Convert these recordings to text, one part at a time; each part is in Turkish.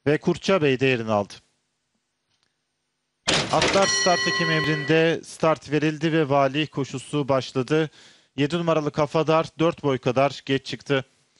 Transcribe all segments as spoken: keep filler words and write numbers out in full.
Ve Kurtça Bey de yerini aldı. Atlar start hekim emrinde start verildi ve vali koşusu başladı. yedi numaralı Kafadar dört boy kadar geç çıktı.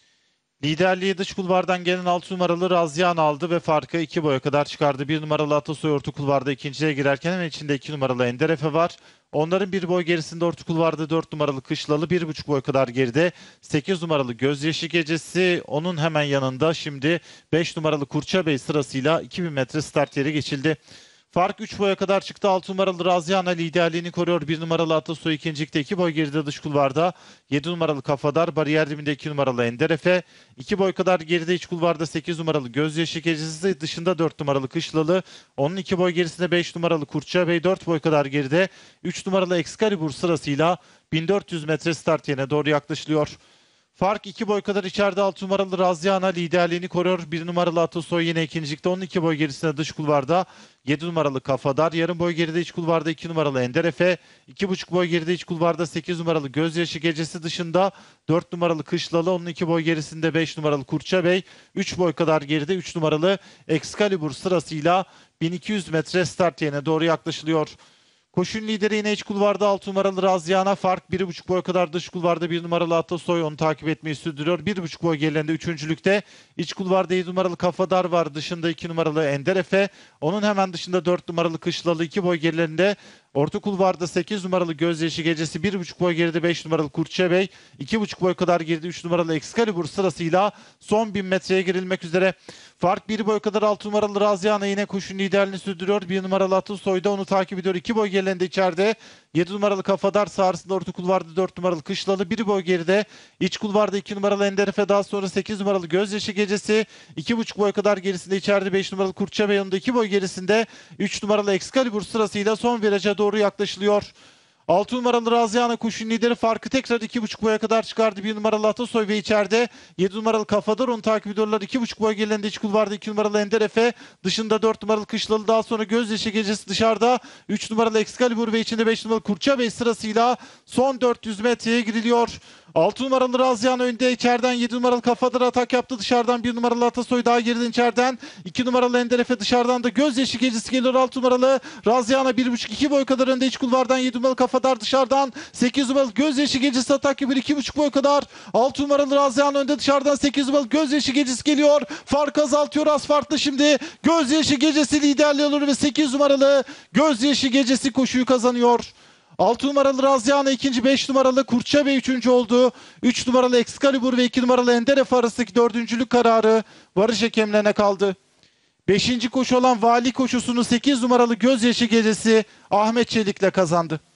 Liderliği dış kulvardan gelen altı numaralı Razyan aldı ve farkı iki boya kadar çıkardı. bir numaralı Atasoy orta kulvarda ikinciye girerken hemen içinde iki numaralı Enderefe var. Onların bir boy gerisinde orta kulvarda dört numaralı Kışlalı, bir buçuk boy kadar geride sekiz numaralı Gözyaşı Gecesi, onun hemen yanında şimdi beş numaralı Kurtça Bey sırasıyla iki bin metre start yeri geçildi. Fark üç boya kadar çıktı. altı numaralı Razyana liderliğini koruyor. bir numaralı Atasoy ikincilikte iki boy geride dış kulvarda. yedi numaralı Kafadar, bariyer dibinde iki numaralı Enderefe. iki boy kadar geride iç kulvarda sekiz numaralı Gözyaşı Gecesi, dışında dört numaralı Kışlalı. Onun iki boy gerisinde beş numaralı Kurtça Bey, dört boy kadar geride üç numaralı Excalibur sırasıyla bin dört yüz metre start yerine doğru yaklaşılıyor. Fark iki boy kadar içeride altı numaralı Razyana liderliğini koruyor. bir numaralı Atasoy yine ikincilikte. on iki boy gerisinde dış kulvarda yedi numaralı Kafadar. Yarım boy geride iç kulvarda iki numaralı Enderefe. iki buçuk boy geride iç kulvarda sekiz numaralı Gözyaşı Gecesi, dışında dört numaralı Kışlalı. Onun iki boy gerisinde beş numaralı Kurtça Bey. üç boy kadar geride üç numaralı Excalibur sırasıyla bin iki yüz metre start yerine doğru yaklaşılıyor. Koşun lideri yine iç kulvarda altı numaralı Razyana, fark bir buçuk boy kadar dış kulvarda bir numaralı Atasoy onu takip etmeyi sürdürüyor. bir buçuk boy gerilerinde üçüncülükte iç kulvarda yedi numaralı Kafadar var, dışında iki numaralı Enderefe, onun hemen dışında dört numaralı Kışlalı, iki boy gerilerinde orta kulvarda sekiz numaralı Gözyaşı Gecesi, bir buçuk boy geride beş numaralı Kurtça Bey, iki buçuk boy kadar geride üç numaralı Excalibur sırasıyla son bin metreye girilmek üzere. Fark bir boy kadar altı numaralı Razyana yine koşun liderliğini sürdürüyor. bir numaralı Atasoy da onu takip ediyor. iki boy gerilerinde içeride yedi numaralı Kafadar, sağrısında orta kulvarda dört numaralı Kışlalı, bir boy geride iç kulvarda iki numaralı Enderefe, daha sonra sekiz numaralı Gözyaşı Gecesi, iki buçuk boy kadar gerisinde içeride beş numaralı Kurtça Bey, yanında iki boy gerisinde üç numaralı Excalibur sırasıyla son viraja doğru yaklaşılıyor. altı numaralı Razyana koşun lideri, farkı tekrar iki buçuk boya kadar çıkardı. bir numaralı Atasoy ve içeride yedi numaralı Kafadar onu takip ediyorlar. iki buçuk boy gerilerinde iç kulvarda iki numaralı Enderefe, dışında dört numaralı Kışlalı, daha sonra Gözyaşı Gecesi dışarıda üç numaralı Excalibur ve içinde beş numaralı Kurtça Bey sırasıyla son dört yüz metreye giriliyor. altı numaralı Razyana önde, içeriden yedi numaralı Kafadar atak yaptı, dışarıdan bir numaralı Atasoy daha geriden içeriden iki numaralı Enderefe, dışarıdan da Gözyaşı Gecesi geliyor. altı numaralı Razyana bir buçuk iki boy kadar önde iç kulvardan, yedi numaralı Kafadar dışarıdan sekiz numaralı Gözyaşı Gecesi atak gibi iki buçuk boy kadar, altı numaralı Razyana önde, dışarıdan sekiz numaralı Gözyaşı Gecesi geliyor. Fark azaltıyor, az farklı şimdi. Gözyaşı Gecesi liderliği alır ve sekiz numaralı Gözyaşı Gecesi koşuyu kazanıyor. altı numaralı Razyana ikinci, beş numaralı Kurtça Bey üçüncü oldu. üç numaralı Excalibur ve iki numaralı Enderefe arasındaki dördüncülük kararı varış hakemlerine kaldı. beşinci koşu olan vali koşusunu sekiz numaralı Gözyaşı Gecesi Ahmet Çelik'le kazandı.